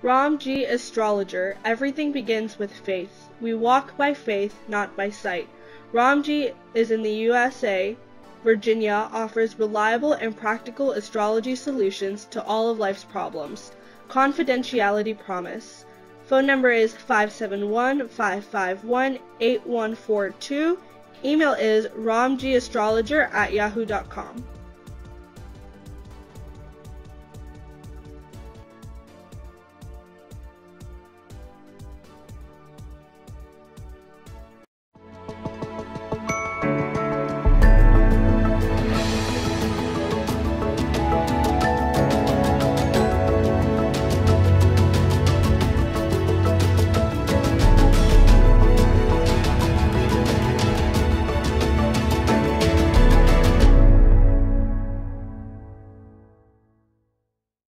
Ramji Astrologer. Everything begins with faith. We walk by faith, not by sight. Ramji is in the USA. Virginia offers reliable and practical astrology solutions to all of life's problems. Confidentiality promise. Phone number is 571-551-8142. Email is ramjiastrologer@yahoo.com.